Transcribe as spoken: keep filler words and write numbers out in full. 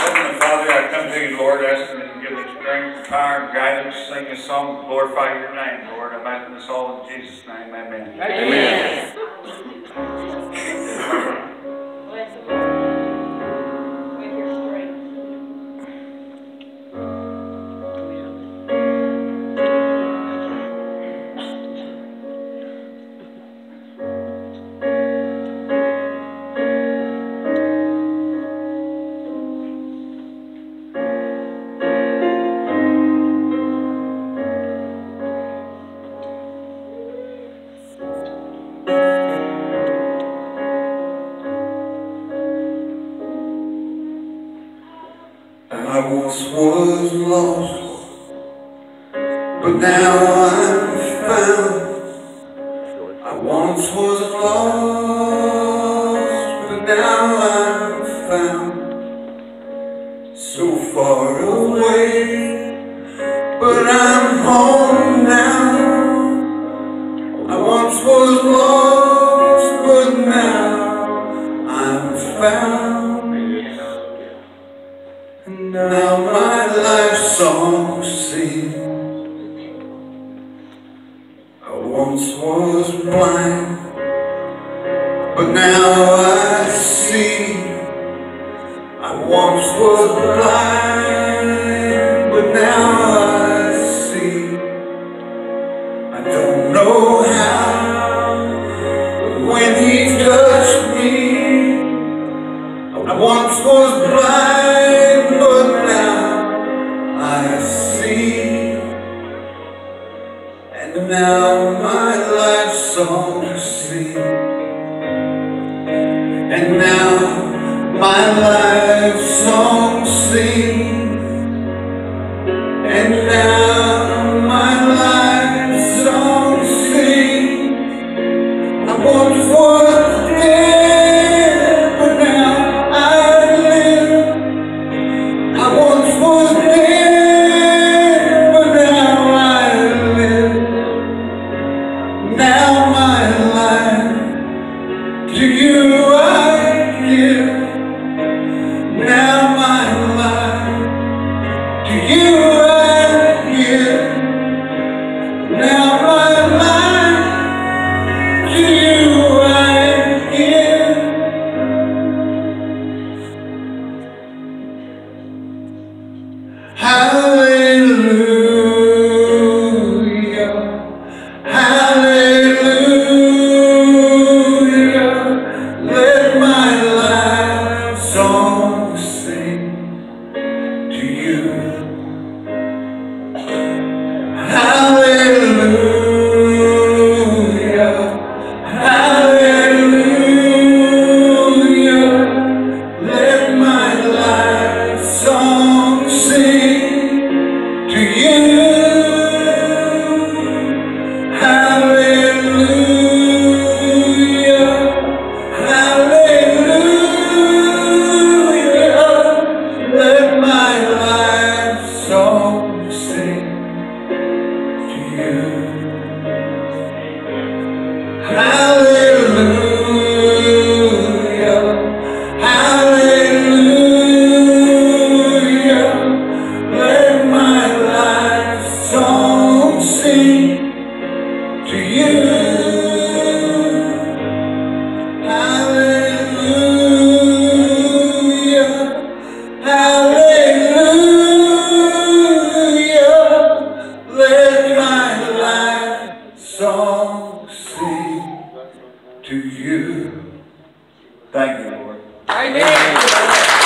Heavenly Father, I come to you, Lord, asking you to give me strength, power, guidance, sing a song, glorify your name, Lord. I'm asking this all in Jesus' name. Amen. Amen. Amen. Bless the Lord with your strength. I once was lost, but now I'm found. I once was lost, but now I'm found. So far away, but I'm home now. I once was lost, but now I'm found. And now my life song sings. I once was blind, but now I see. I once was blind, but now I see. I don't know how, but when he touched me, I once was blind, but now I see. And now my life song sings. And now my life song sings. And now my life song sings. I once was dead, but now I live. I once was dead, but now I live. Now my life to you I give. Now my life to you I give. Now my life to you I give. Hallelujah, hallelujah. Let my life song sing to you. Hallelujah, hallelujah. Let my life song sing to you. Hallelujah, hallelujah. Let my life song sing to you. Hallelujah, hallelujah. Let my life song sing to you. Hallelujah, hallelujah. Let my life song sing to you. Thank you, Lord. Amen.